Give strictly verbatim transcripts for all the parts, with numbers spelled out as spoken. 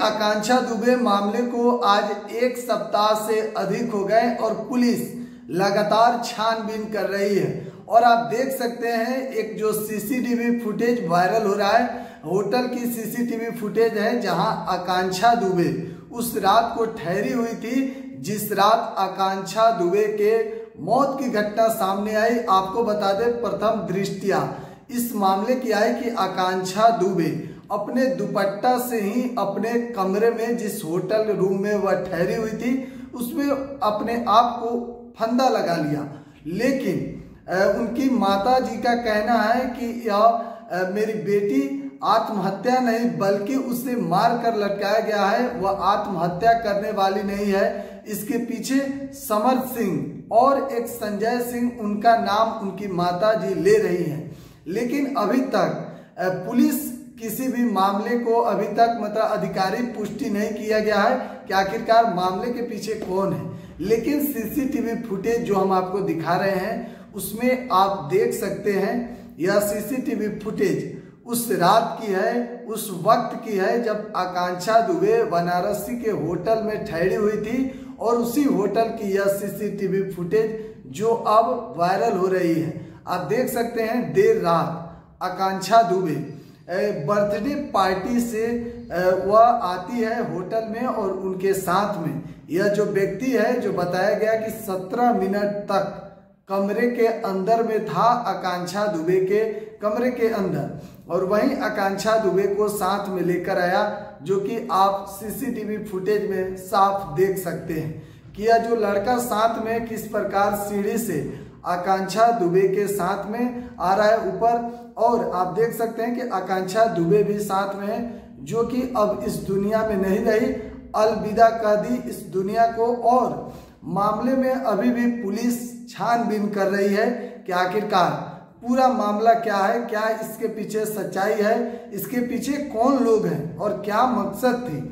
आकांक्षा दुबे मामले को आज एक सप्ताह से अधिक हो गए और पुलिस लगातार छानबीन कर रही है। और आप देख सकते हैं एक जो सीसीटीवी फुटेज वायरल हो रहा है, होटल की सीसीटीवी फुटेज है जहां आकांक्षा दुबे उस रात को ठहरी हुई थी जिस रात आकांक्षा दुबे के मौत की घटना सामने आई। आपको बता दें प्रथम दृष्टया इस मामले की आई कि आकांक्षा दुबे अपने दुपट्टा से ही अपने कमरे में जिस होटल रूम में वह ठहरी हुई थी उसमें अपने आप को फंदा लगा लिया। लेकिन उनकी माता जी का कहना है कि यह मेरी बेटी आत्महत्या नहीं बल्कि उसे मार कर लटकाया गया है, वह आत्महत्या करने वाली नहीं है। इसके पीछे समर सिंह और एक संजय सिंह उनका नाम उनकी माता जी ले रही हैं। लेकिन अभी तक पुलिस किसी भी मामले को अभी तक मतलब अधिकारिक पुष्टि नहीं किया गया है कि आखिरकार मामले के पीछे कौन है। लेकिन सीसीटीवी फुटेज जो हम आपको दिखा रहे हैं उसमें आप देख सकते हैं यह सीसीटीवी फुटेज उस रात की है, उस वक्त की है जब आकांक्षा दुबे बनारसी के होटल में ठहरी हुई थी और उसी होटल की यह सीसीटीवी फुटेज जो अब वायरल हो रही है। आप देख सकते हैं देर रात आकांक्षा दुबे बर्थडे पार्टी से वह आती है होटल में और उनके साथ में यह जो व्यक्ति है जो बताया गया कि सत्रह मिनट तक कमरे के अंदर में था, आकांक्षा दुबे के कमरे के अंदर, और वहीं आकांक्षा दुबे को साथ में लेकर आया जो कि आप सीसीटीवी फुटेज में साफ देख सकते हैं कि यह जो लड़का साथ में किस प्रकार सीढ़ी से आकांक्षा दुबे के साथ में आ रहा है ऊपर। और आप देख सकते हैं कि आकांक्षा दुबे भी साथ में है जो कि अब इस दुनिया में नहीं रही, अलविदा कह दी इस दुनिया को। और मामले में अभी भी पुलिस छानबीन कर रही है कि आखिरकार पूरा मामला क्या है, क्या इसके पीछे सच्चाई है, इसके पीछे कौन लोग हैं और क्या मकसद थी।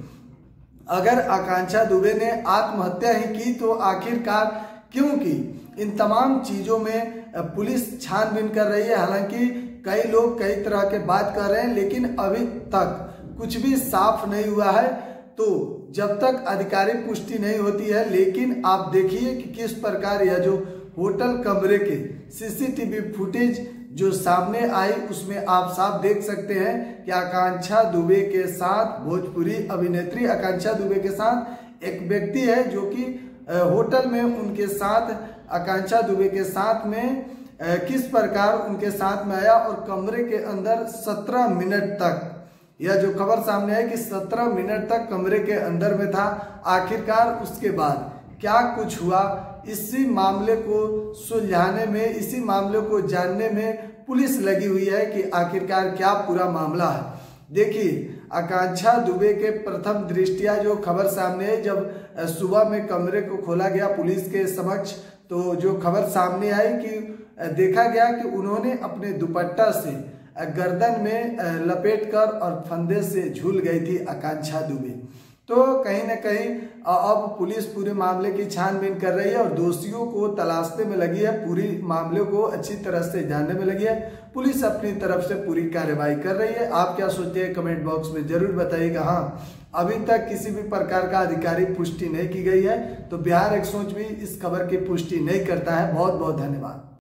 अगर आकांक्षा दुबे ने आत्महत्या ही की तो आखिरकार क्यों की, इन तमाम चीजों में पुलिस छानबीन कर रही है। हालांकि कई लोग कई तरह के बात कर रहे हैं लेकिन अभी तक कुछ भी साफ नहीं हुआ है, तो जब तक आधिकारिक पुष्टि नहीं होती है। लेकिन आप देखिए कि किस प्रकार यह जो होटल कमरे के सीसीटीवी फुटेज जो सामने आई उसमें आप साफ देख सकते हैं कि आकांक्षा दुबे के साथ, भोजपुरी अभिनेत्री आकांक्षा दुबे के साथ एक व्यक्ति है जो कि होटल में उनके साथ आकांक्षा दुबे के साथ में किस प्रकार उनके साथ में आया और कमरे के अंदर सत्रह मिनट तक, यह जो खबर सामने है कि सत्रह मिनट तक कमरे के अंदर में था। आखिरकार उसके बाद क्या कुछ हुआ, इसी मामले को सुलझाने में, इसी मामले को जानने में पुलिस लगी हुई है कि आखिरकार क्या पूरा मामला है। देखिए आकांक्षा दुबे के प्रथम दृष्टया जो खबर सामने है, जब सुबह में कमरे को खोला गया पुलिस के समक्ष तो जो खबर सामने आई कि देखा गया कि उन्होंने अपने दुपट्टा से गर्दन में लपेटकर और फंदे से झूल गई थी आकांक्षा दुबे। तो कहीं ना कहीं अब पुलिस पूरे मामले की छानबीन कर रही है और दोषियों को तलाशने में लगी है, पूरी मामले को अच्छी तरह से जानने में लगी है। पुलिस अपनी तरफ से पूरी कार्रवाई कर रही है। आप क्या सोचते हैं कमेंट बॉक्स में जरूर बताइएगा। हाँ, अभी तक किसी भी प्रकार का आधिकारिक पुष्टि नहीं की गई है, तो बिहार एक्सचेंज भी इस खबर की पुष्टि नहीं करता है। बहुत बहुत धन्यवाद।